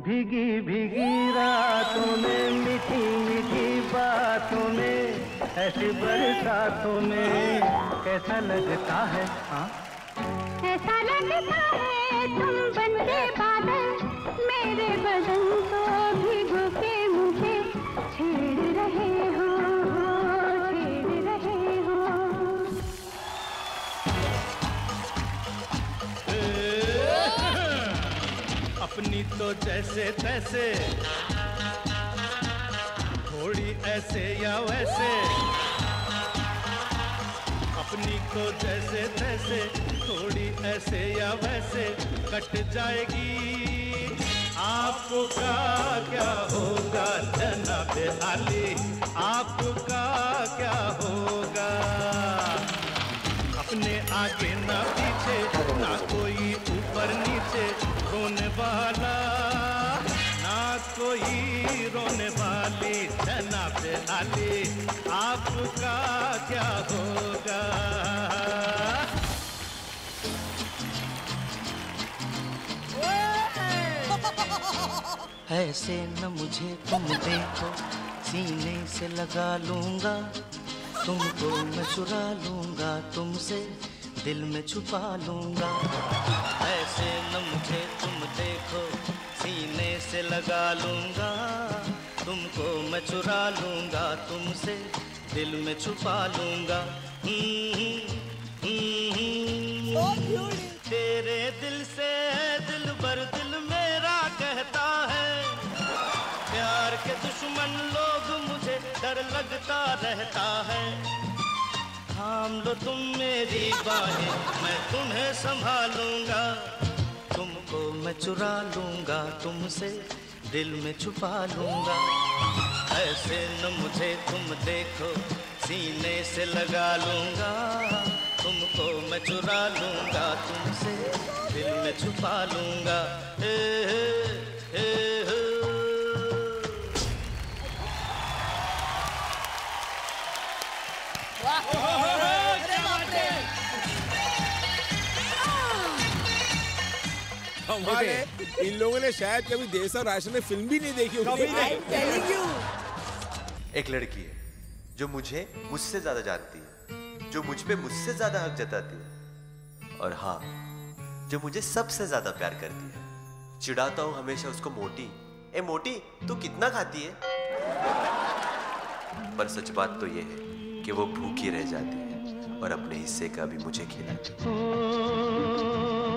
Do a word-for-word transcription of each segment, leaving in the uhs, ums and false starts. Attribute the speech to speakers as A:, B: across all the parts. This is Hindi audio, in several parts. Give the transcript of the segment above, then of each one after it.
A: भीगी भीगी रातों में, मीठी मीठी बातों में, ऐसी बरसातों में कैसा लगता है? हाँ,
B: ऐसा लगता है तुम बनते बादल, मेरे बदन को भिगो के मुझे छेड़ रहे हो, छेड़ रहे हो।
C: अपनी तो जैसे तैसे, थोड़ी ऐसे या वैसे, अपनी तो जैसे तैसे, थोड़ी ऐसे या वैसे कट जाएगी। आपका क्या होगा जनाबे आली, आपका क्या होगा? अपने आगे ना पीछे, ना कोई ऊपर नीचे, रोने वाला ना कोई रोने वाली, जनाबे आली आपका क्या होगा?
D: ऐसे न मुझे तुम देखो, सीने से लगा लूंगा, तुमको मैं चुरा लूंगा, तुमसे दिल में छुपा लूंगा। ऐसे न मुझे तुम देखो, सीने से लगा लूंगा, तुमको मैं चुरा लूंगा, तुमसे दिल में छुपा लूंगा। तेरे दिल से दिल भर दिल मेरा कहता है, प्यार के दुश्मन लोग मुझे डर लगता रहता है। थाम लो तुम मेरी बाहें, मैं तुम्हें संभालूंगा, तुमको मैं चुरा लूंगा, तुमसे दिल में छुपा लूंगा। ऐसे न मुझे तुम देखो, सीने से लगा लूंगा, तुमको मैं चुरा लूंगा, तुमसे दिल में छुपा लूंगा। हे हे हे हे।
E: हमारे इन लोगों ने शायद कभी देश और राष्ट्र में फिल्म भी नहीं देखी होगी।
F: एक लड़की है जो मुझे मुझसे ज्यादा जानती है, जो मुझ पे मुझसे ज्यादा हक जताती है, और हाँ, जो मुझे सबसे ज्यादा प्यार करती है। चिढ़ाता हूं हमेशा उसको, मोटी ए मोटी तू कितना खाती है? पर सच बात तो ये है कि वो भूखी रह जाती है और अपने हिस्से का भी मुझे खिलाती है।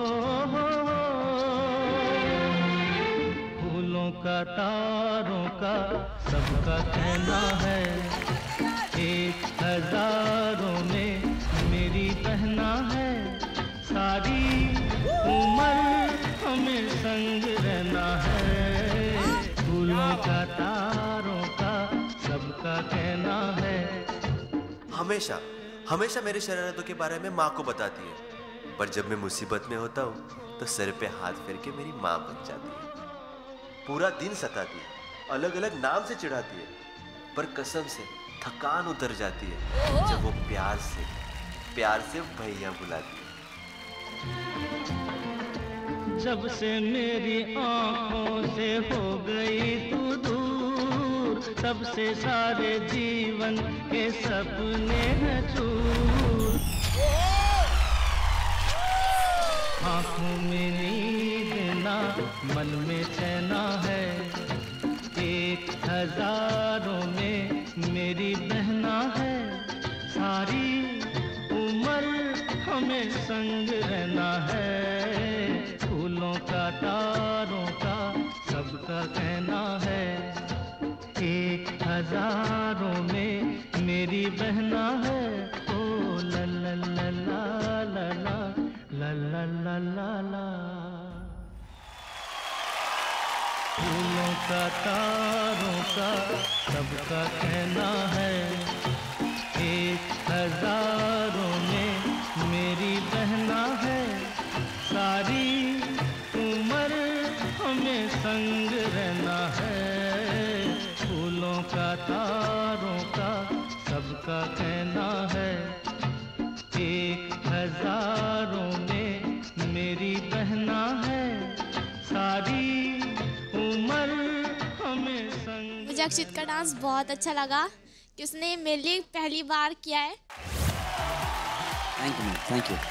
A: फूलों का तारों का सबका कहना है, एक हजारों में मेरी बहना है, सारी उम्र हमें संग रहना है। फूलों का तारों का सबका कहना है।
F: हमेशा हमेशा मेरे शरारतों के बारे में माँ को बताती है, पर जब मैं मुसीबत में होता हूँ तो सर पे हाथ फेर के मेरी माँ बन जाती है। पूरा दिन सताती है, अलग अलग नाम से चिढ़ाती है, पर कसम से थकान उतर जाती है जब वो प्यार से प्यार से भैया बुलाती है।
A: जब से मेरी आंखों से हो गई तू दूर, तब से सारे जीवन के सपने हैं चूर। आंखों में नींद ना, मन में चैना है, एक हजारों में मेरी बहना है, सारी उम्र हमें संग रहना है। फूलों का तारों का सबका कहना है, एक हजारों में मेरी बहना है। ओ ला ला ला ला ला ला ला ला ला ला। फूलों का तारों का सबका कहना है, एक हजारों में मेरी बहना है, सारी उम्र हमें संग रहना है। फूलों का तारों का सबका कहना है, एक हजारों में मेरी बहना है, सारी उम्र
G: लक्षित का डांस बहुत अच्छा लगा कि उसने मेरे लिए पहली बार किया है।
H: Thank you thank you.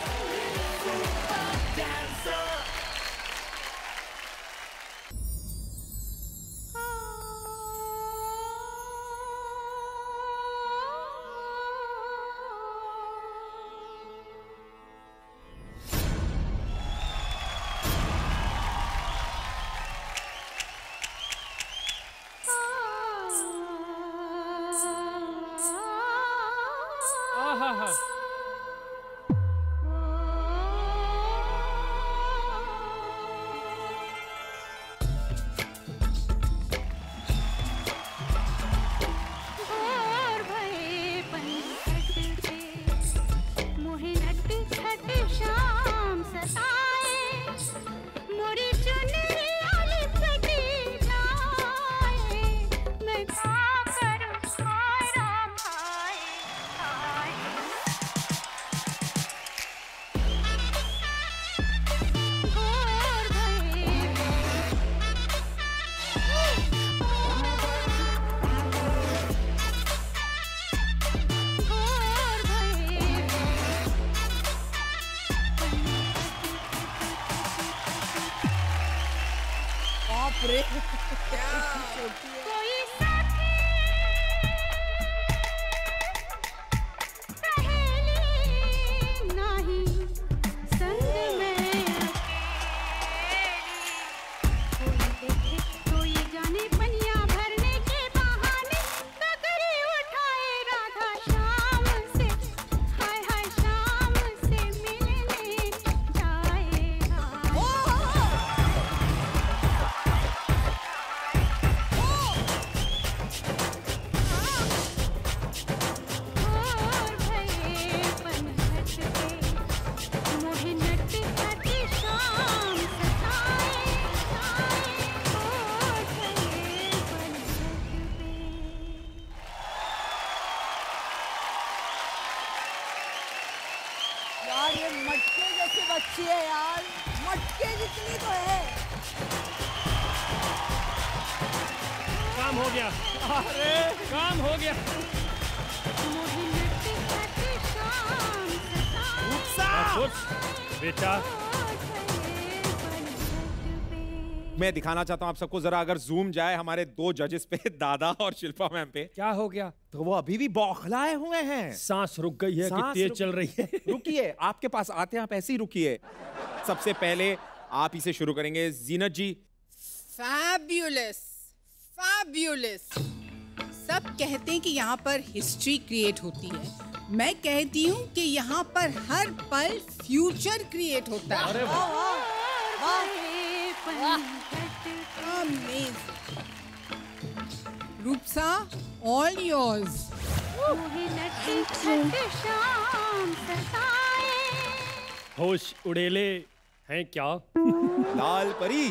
E: मैं दिखाना चाहता हूँ आप सबको, जरा अगर जूम जाए हमारे दो जजेस पे, दादा और शिल्पा मैम पे।
I: क्या हो गया?
E: तो वो अभी भी बौखलाए हुए हैं।
I: सांस रुक गई है कि तेज चल रही है?
E: रुकिए, आपके पास आते हैं, आप ऐसे ही रुकिए। सबसे पहले आप इसे शुरू करेंगे, जीनत जी।
J: Fabulous, fabulous. सब कहते हैं कि यहाँ पर हिस्ट्री क्रिएट होती है, मैं कहती हूँ कि यहाँ पर हर पल फ्यूचर क्रिएट होता है।
I: अरे वाह।
J: Rupsa, all yours.
I: होश उड़ेले हैं क्या?
E: लाल परी।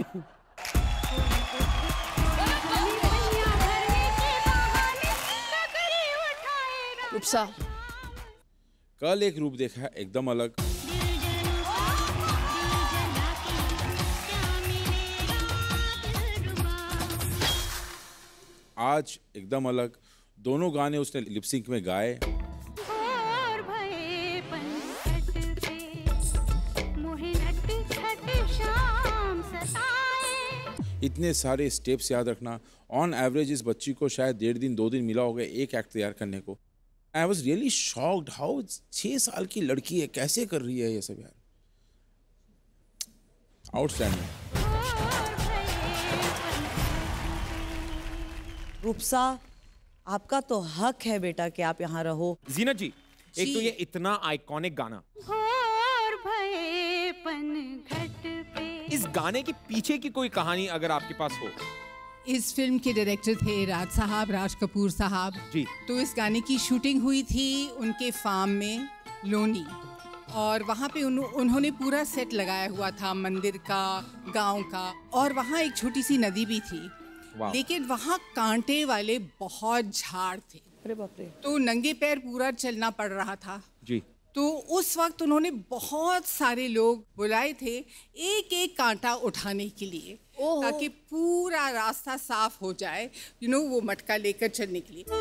K: रूपसा,
E: कल एक रूप देखा एकदम अलग, आज एकदम अलग। दोनों गाने उसने लिपसिंक में गाए। इतने सारे स्टेप्स याद रखना, ऑन एवरेज इस बच्ची को शायद डेढ़ दिन दो दिन मिला होगा एक एक्ट तैयार करने को। I was really shocked how छह साल की लड़की है कैसे कर रही है ये सब यार, आउटस्टैंडिंग।
K: रूपसा, आपका तो हक है बेटा कि आप यहाँ रहो।
E: जीनत जी, जी, एक तो ये इतना आइकॉनिक गाना, इस गाने के पीछे की कोई कहानी अगर आपके पास हो।
J: इस फिल्म के डायरेक्टर थे राज साहब, राज कपूर साहब
E: जी।
J: तो इस गाने की शूटिंग हुई थी उनके फार्म में लोनी, और वहाँ पे उन, उन्होंने पूरा सेट लगाया हुआ था मंदिर का, गांव का, और वहाँ एक छोटी सी नदी भी थी, लेकिन वहाँ कांटे वाले बहुत झाड़ थे।
K: अरे बाप रे।
J: तो नंगे पैर पूरा चलना पड़ रहा था
E: जी।
J: तो उस वक्त उन्होंने बहुत सारे लोग बुलाए थे एक एक कांटा उठाने के लिए। ताकि पूरा रास्ता साफ हो जाए, यू नो, वो मटका लेकर चलने के लिए।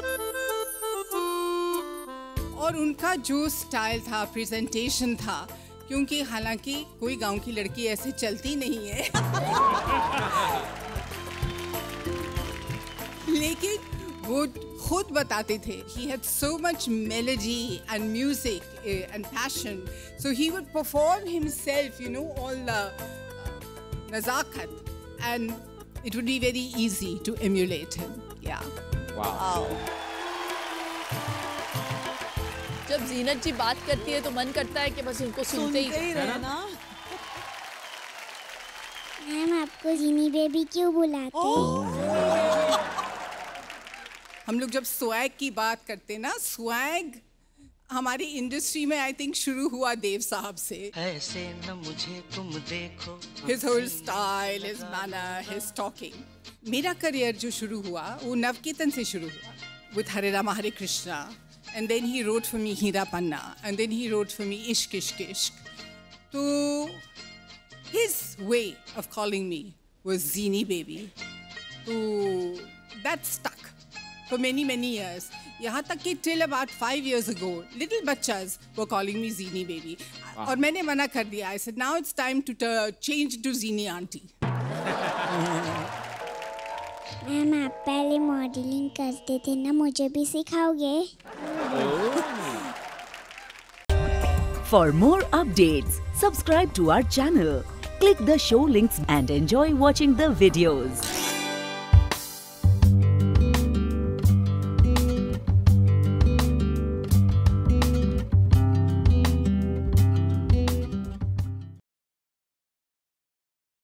J: और उनका जो स्टाइल था, प्रेजेंटेशन था, क्योंकि हालांकि कोई गांव की लड़की ऐसे चलती नहीं है लेकिन वो खुद बताते थे, he had so much melody and music uh, and passion, so he would perform himself, you know, all the uh, nazakat, and it would be very easy to emulate him. Yeah.
E: Wow.
L: wow. जब जीनत जी बात करती है तो मन करता है कि बस उनको सुनते ही रहना।
B: मैम, आपको जीनी बेबी क्यों बुलाते हैं?
J: हम लोग जब स्वैग की बात करते ना, स्वैग हमारी इंडस्ट्री में आई थिंक शुरू हुआ देव साहब से।
A: ऐसे न मुझे तुम देखो,
J: His whole style, his manner, his talking. मेरा करियर जो शुरू हुआ वो नवकीर्तन से शुरू हुआ, with Hare Rama Hare Krishna, and then he wrote for me Hira Panna, and then he wrote for me Ishq Ishq Ishq. So his way of calling me was Zini Baby. So that stuck for many many years. यहाँ तक कि till about five years ago, little बच्चas were calling me Zini Baby. और मैंने मना कर दिया. I said now it's time to t- change to Zini Auntie.
B: Ma'am, आप पहले मॉडलिंग करते थे ना, मुझे भी सिखाओगे?
M: For more updates, subscribe to our channel, click the show links and enjoy watching the videos.